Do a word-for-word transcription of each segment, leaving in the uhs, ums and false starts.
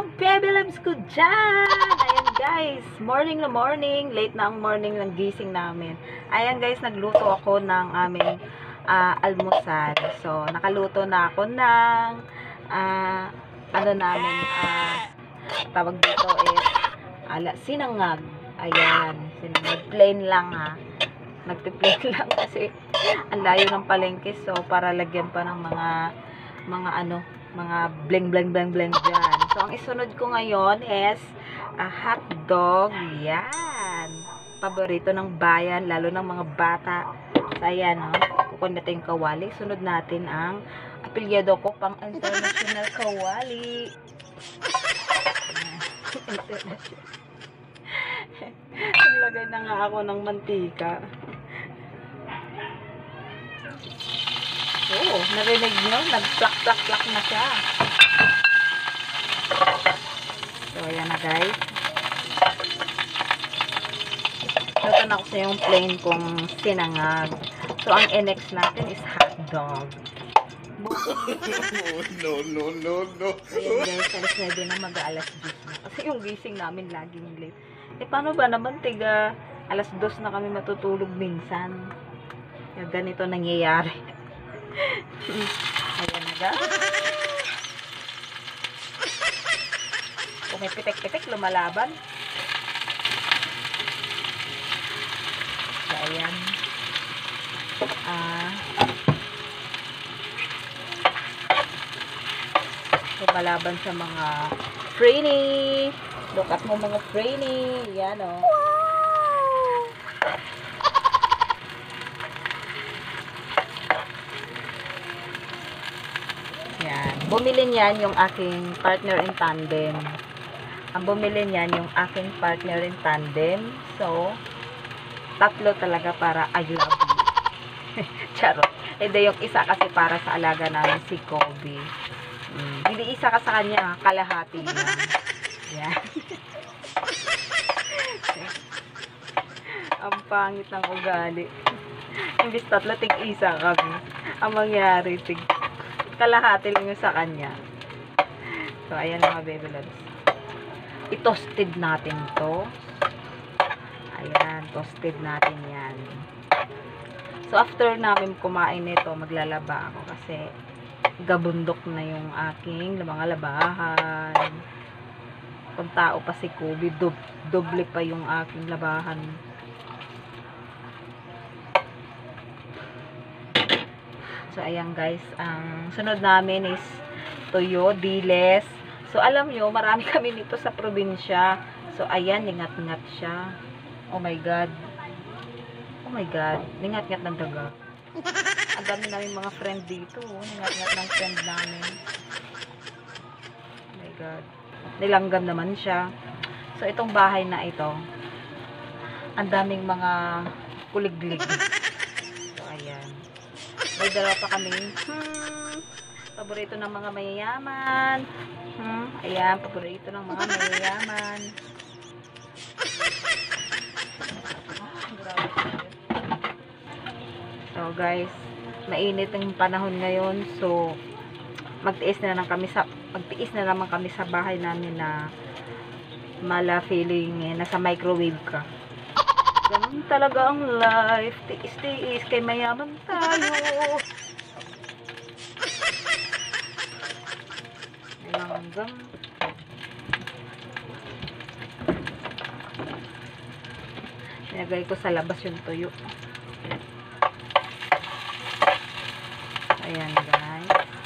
mga baby loves ko dyan. Ayan guys, morning na morning. Late na ang morning ng gising namin. Ayan guys, nagluto ako ng aming uh, almusal. So, nakaluto na ako ng uh, ano namin, uh, tawag dito is ala, sinangag. Ayan, sinangag. Plain lang ha. Nagpi-plain lang kasi ang layo ng palengke. So, para lagyan pa ng mga mga ano, mga bling bling bling bling dyan. So, ang isunod ko ngayon is a hot dog. Yan. Paborito ng bayan, lalo ng mga bata. So, ayan, no? Kukunin natin yung kawali. Sunod natin ang apelyado ko pang international kawali. International. Naglagay na nga ako ng mantika. Oh, narinig nyo? Nag-plak-plak-plak na siya. So, ayan na guys. Luto na ko sa yung plain kong sinangag. So, ang next natin is hot dog. No, no, no, no. Ayan guys, alas nuwebe na mag-aalas dos na. Kasi yung gising namin laging late. Eh, paano ba naman tiga alas dos na kami matutulog minsan? Kaya ganito nangyayari. Ayan na guys. Kung may pitik-pitik, lumalaban. So, ayan. Ah. Lumalaban sa mga trainee. Look at mo mga trainee. Yan o. Oh. Yan. Bumili niyan yung aking partner in tandem. Ang bumili niyan yung aking partner in tandem. So, tatlo talaga para I love you. Charot. Hindi yung isa kasi para sa alaga namin si Kobe. Hmm. Hindi isa ka sa kanya, kalahati lang. Yan. Ang pangit ng ugali. Imbis tatlo, tig-isa kami. Ang mangyari, tig kalahati lang yung sa kanya. So, ayan mga baby loves. I-toasted natin to. Ayan, toasted natin yan. So, after namin kumain nito, maglalaba ako kasi gabundok na yung aking mga labahan. Kung tao pa si Kobe, dub doble pa yung aking labahan. So, ayan guys, ang sunod namin is tuyo, diles. So, alam nyo, marami kami nito sa probinsya. So, ayan, ningat-ngat siya. Oh my God. Oh my God. Ningat-ngat ng daga. Ang dami namin mga friend dito. Ningat-ngat ng friend namin. Oh my God. Nilanggam naman siya. So, itong bahay na ito, ang daming mga kuliglig. So, ayan. May dalawa pa kami. Hmm, paborito ng mga mayayaman. Hmm, ayan, paborito ng mga mayayaman. So, guys, mainit ang panahon ngayon. So, magtiis na lang kami sa magtiis na naman kami sa bahay namin na mala feeling eh, nasa microwave ka. Ganun talaga ang life. Tiis-tiis kay mayaman tayo. Hanggang nilagay ko sa labas yung tuyo. Ayan guys.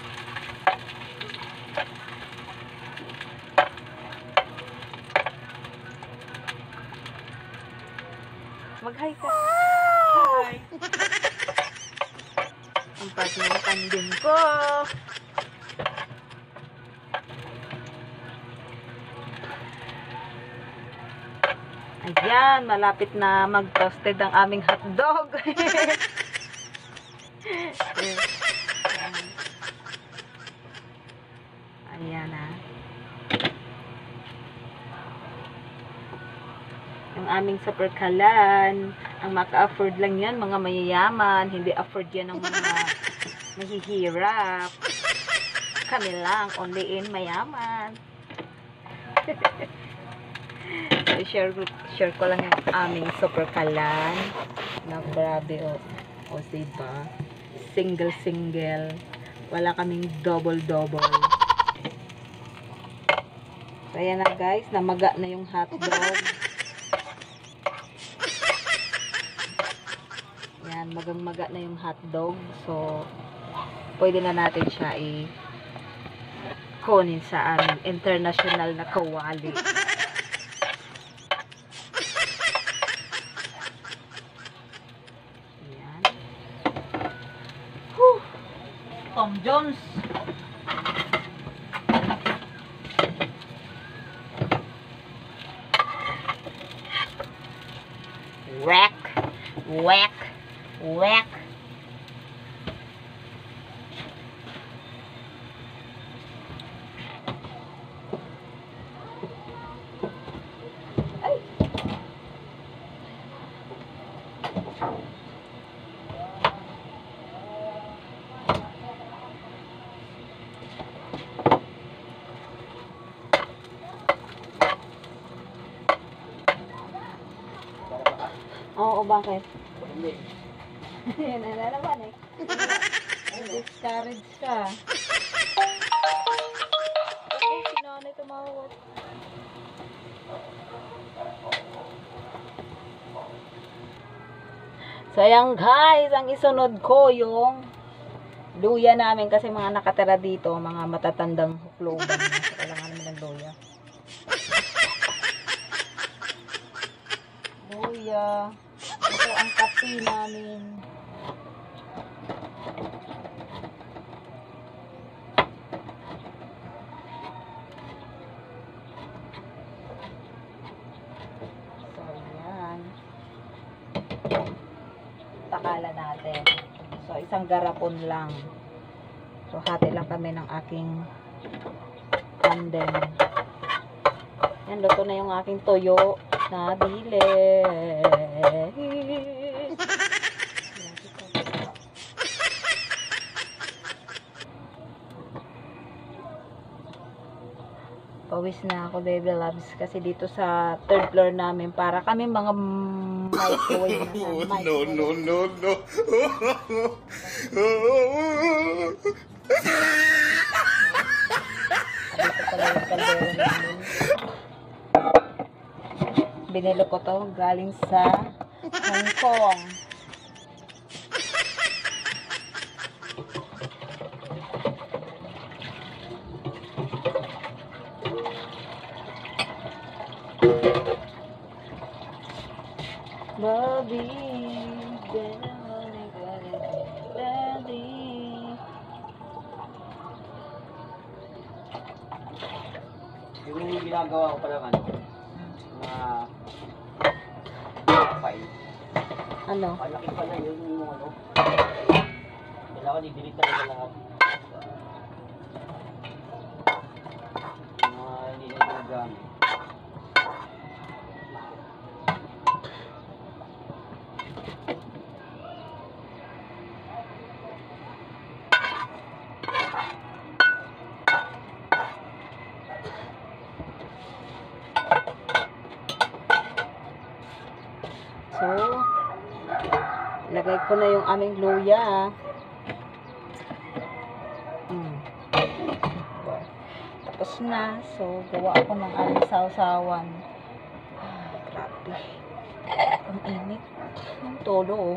Mag-hi ka. Hi. Ang partner ng tandem ko. Ayan, malapit na mag-toasted ang aming hotdog. Ayan ha. Yung aming super kalan. Ang maka-afford lang yan, mga mayayaman. Hindi afford yan ng mga mahihirap. Kami lang, only in mayaman. So, share, share ko lang yung aming super kalan na grabe o. O, diba? Single, single. Wala kaming double, double. So, ayan na guys. Namaga na yung hotdog. Ayan, magang-maga na yung hotdog. So, pwede na natin siya i-kunin sa aming international na kawali. Ayan. Whew! Tom Jones! Whack! Whack! Whack! Ay! Oo, bakit? Hindi. Yan na naman eh. Discourage ka. Okay, sinanay tumawag. So, ayan guys, ang isunod ko yung luya namin kasi mga nakatira dito, mga matatandang hukloban. Kailangan namin ng luya. Luya. Ito ang kape namin. So, ayan. Takala natin. So, isang garapon lang. So, hati lang kami ng aking tandem. Yan, luto na yung aking toyo na dilis. Pawis na ako, baby loves, kasi dito sa third floor namin para kami mga microwave na Oh, microwave. no, no, no, no. Dito pala yung kaldero namin. Binilo ko to galing sa Hong Kong. Bobby, daddy. Yung ginagawa ko pala ano, na file. Ano? Malaki pala yun yung ano. Kailangan i-delete talaga lahat. Mga hindi na ginagamit. So, lagay ko na yung aming luya. Mm. Tapos na. So, gawa ako ng aming sausawan. Ah, grabe. Ang init. Ang tolo, oh.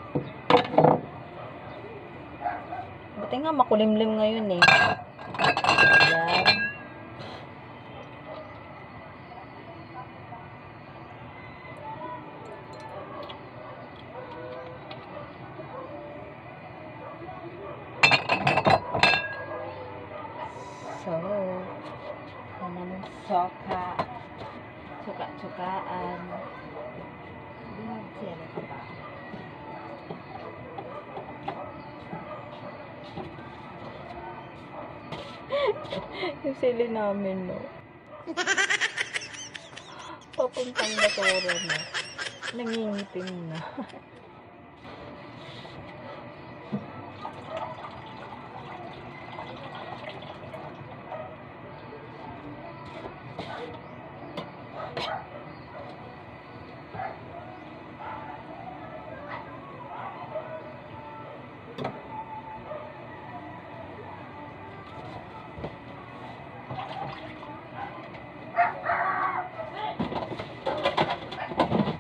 Buti nga makulimlim ngayon, eh. Ayan. So, ano ng soka, suka-sukaan. Sino ka ba? Yung sili namin, no? Papuntang basura na. Nangingitim na.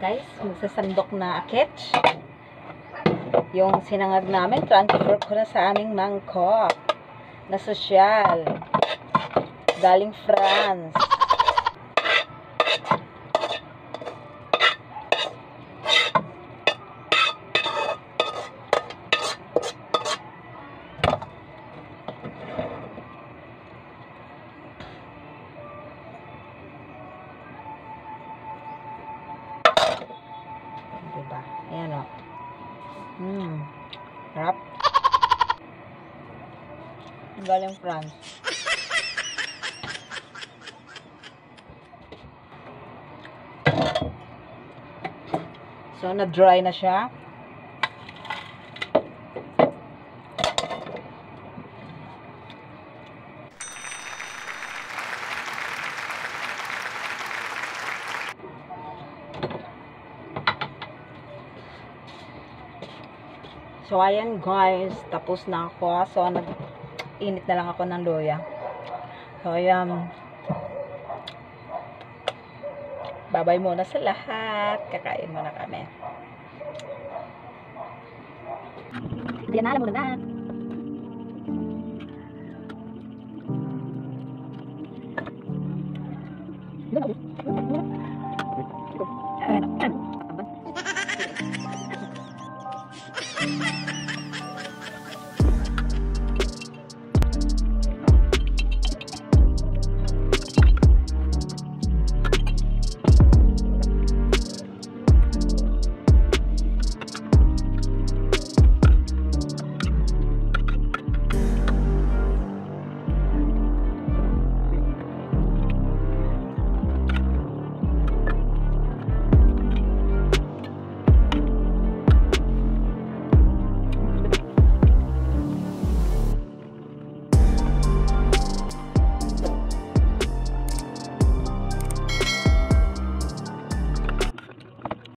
Guys, magsasandok na akits. Yung sinangag namin, transfer ko na sa aming mangkok na sosyal. Galing France. Diba? Ayan o. Mmm. Sarap. Galing France. So, na-dry na siya. So, ayan guys, tapos na ako. So, nag-init na lang ako ng luya. So, ayan. Babay muna sa lahat. Kakain muna kami. Ayan na, alam mo na. Ayan.